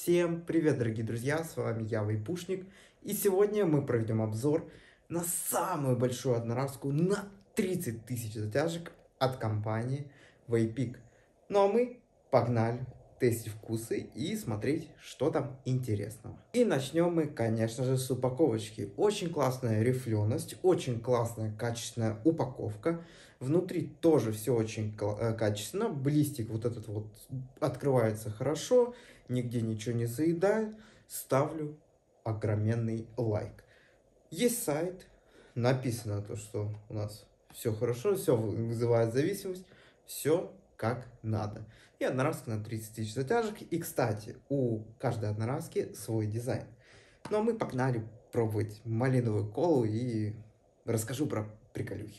Всем привет, дорогие друзья, с вами я, Вейпушник, и сегодня мы проведем обзор на самую большую одноразку на 30 тысяч затяжек от компании Waypeak. Ну а мы погнали тестить вкусы и смотреть, что там интересного. И начнем мы, конечно же, с упаковочки. Очень классная рифленость, очень классная качественная упаковка. Внутри тоже все очень качественно. Блистик вот этот вот открывается хорошо, нигде ничего не заедает. Ставлю огроменный лайк. Есть сайт, написано то, что у нас все хорошо, все вызывает зависимость, все как надо. И одноразка на 30 тысяч затяжек. И, кстати, у каждой одноразки свой дизайн. Ну а мы погнали пробовать малиновую колу и расскажу про приколюхи.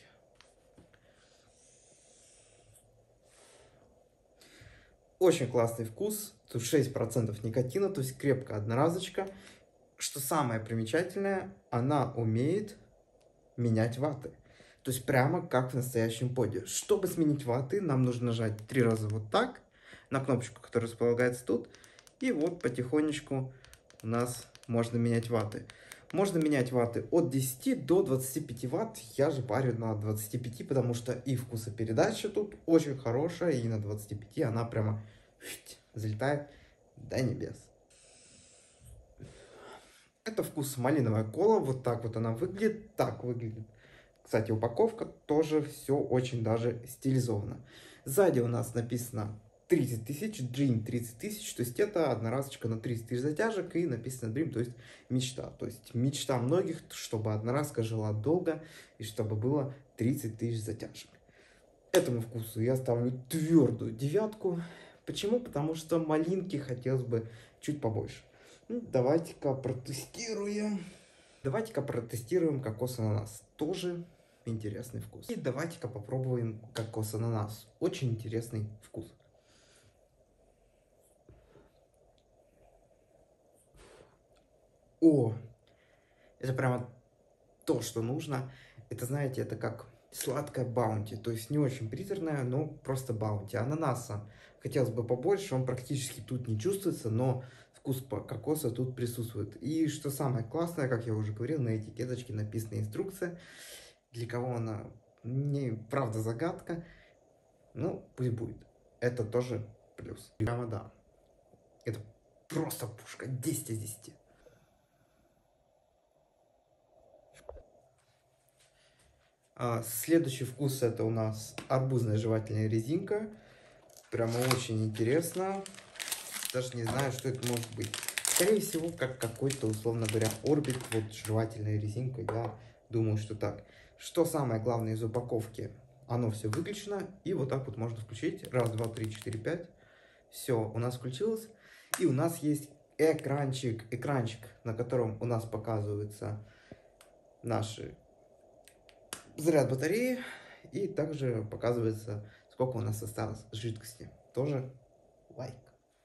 Очень классный вкус, тут 6% никотина, то есть крепкая одноразочка. Что самое примечательное, она умеет менять ваты. То есть прямо как в настоящем поде. Чтобы сменить ваты, нам нужно нажать 3 раза вот так на кнопочку, которая располагается тут. И вот потихонечку у нас можно менять ваты. Можно менять ваты от 10 до 25 ватт. Я же парю на 25, потому что и вкусопередача тут очень хорошая. И на 25 она прямо залетает до небес. Это вкус малиновая кола. Вот так вот она выглядит. Так выглядит. Кстати, упаковка тоже все очень даже стилизовано. Сзади у нас написано 30 тысяч, Dream 30 тысяч, то есть это одноразочка на 30 тысяч затяжек и написано Dream, то есть мечта. То есть мечта многих, чтобы одноразка жила долго и чтобы было 30 тысяч затяжек. Этому вкусу я ставлю твердую 9. Почему? Потому что малинки хотелось бы чуть побольше. Давайте-ка протестируем. Давайте-ка протестируем кокос-ананас. Тоже интересный вкус. И давайте-ка попробуем кокос-ананас. Очень интересный вкус. О, это прямо то, что нужно. Это, знаете, это как сладкая баунти. То есть не очень приторная, но просто баунти. Ананаса хотелось бы побольше, он практически тут не чувствуется, но вкус кокоса тут присутствует. И что самое классное, как я уже говорил, на этикеточке написана инструкция. Для кого она, не правда, загадка. Ну, пусть будет. Это тоже плюс. Прямо да. Это просто пушка. 10 из 10. Следующий вкус это у нас арбузная жевательная резинка. Прямо очень интересно. Даже не знаю, что это может быть. Скорее всего, как какой-то, условно говоря, орбит. Вот жевательная резинка. Я думаю, что так. Что самое главное из упаковки? Оно все выключено. И вот так вот можно включить. Раз, два, три, четыре, пять. Все, у нас включилось. И у нас есть экранчик, на котором у нас показывается наши заряд батареи. И также показывается, сколько у нас осталось жидкости. Тоже лайк.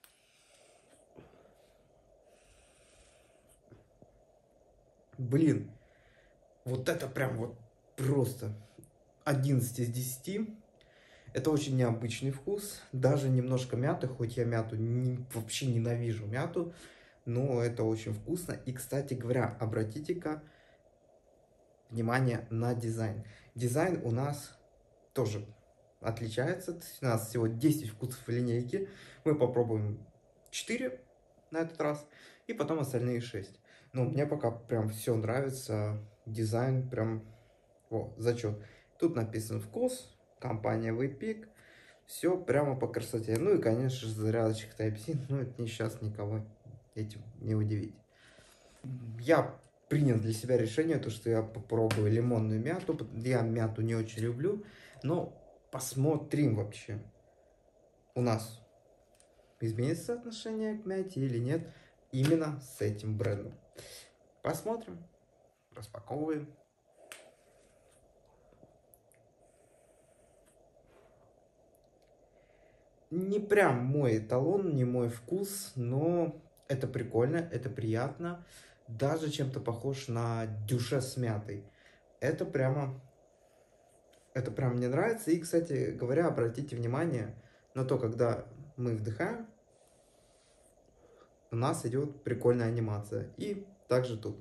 Блин, вот это прям вот просто 11 из 10. Это очень необычный вкус, даже немножко мяты, хоть я мяту вообще ненавижу мяту, но это очень вкусно. И, кстати говоря, обратите-ка внимание на дизайн. Дизайн у нас тоже отличается. У нас всего 10 вкусов в линейке. Мы попробуем 4 на этот раз, и потом остальные 6. Ну, мне пока прям все нравится. Дизайн прям, о, зачет. Тут написан вкус, компания Waypeak. Все прямо по красоте. Ну и, конечно же, зарядочек Type-C. Ну, это сейчас никого этим не удивить. Я принял для себя решение, то, что я попробую лимонную мяту. Я мяту не очень люблю, но посмотрим вообще. У нас изменится отношение к мяте или нет именно с этим брендом. Посмотрим. Распаковываем. Не прям мой эталон, не мой вкус, но это прикольно, это приятно. Даже чем-то похож на дюше с мятой. Это прям мне нравится. И, кстати говоря, обратите внимание на то, когда мы вдыхаем, у нас идет прикольная анимация. И также тут.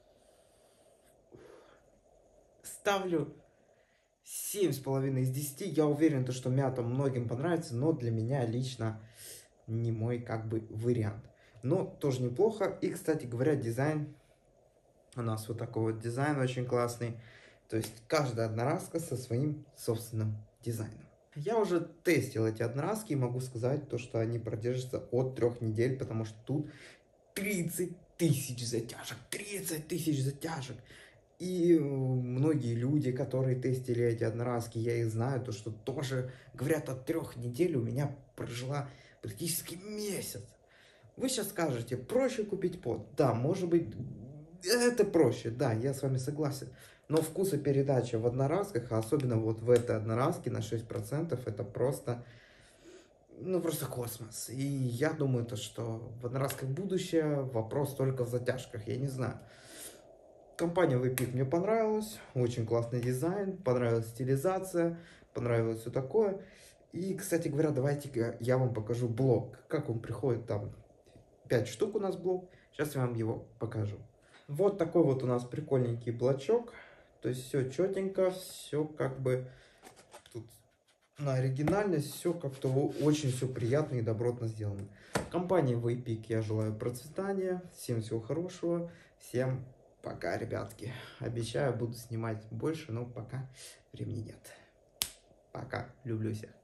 Ставлю 7,5 из 10. Я уверен, что мята многим понравится, но для меня лично не мой как бы вариант. Но тоже неплохо. И, кстати говоря, дизайн. У нас вот такой вот дизайн очень классный. То есть каждая одноразка со своим собственным дизайном. Я уже тестил эти одноразки и могу сказать то, что они продержатся от 3 недель, потому что тут 30 тысяч затяжек. 30 тысяч затяжек. И многие люди, которые тестили эти одноразки, я их знаю, то что тоже говорят, от 3 недель у меня прожила практически месяц. Вы сейчас скажете, проще купить под. Да, может быть, это проще, да, я с вами согласен. Но вкусопередача в одноразках, а особенно вот в этой одноразке на 6%, это просто, ну, просто космос. И я думаю, то, что в одноразках будущее, вопрос только в затяжках, я не знаю. Компания VPIC мне понравилась, очень классный дизайн, понравилась стилизация, понравилось все такое. И, кстати говоря, давайте я вам покажу блок, как он приходит, там 5 штук у нас блок, сейчас я вам его покажу. Вот такой вот у нас прикольненький блочок, то есть все четенько, все как бы тут на оригинальность, все как-то очень все приятно и добротно сделано. Компании VPIC я желаю процветания, всем всего хорошего, всем пока, ребятки. Обещаю, буду снимать больше, но пока времени нет. Пока, люблю всех.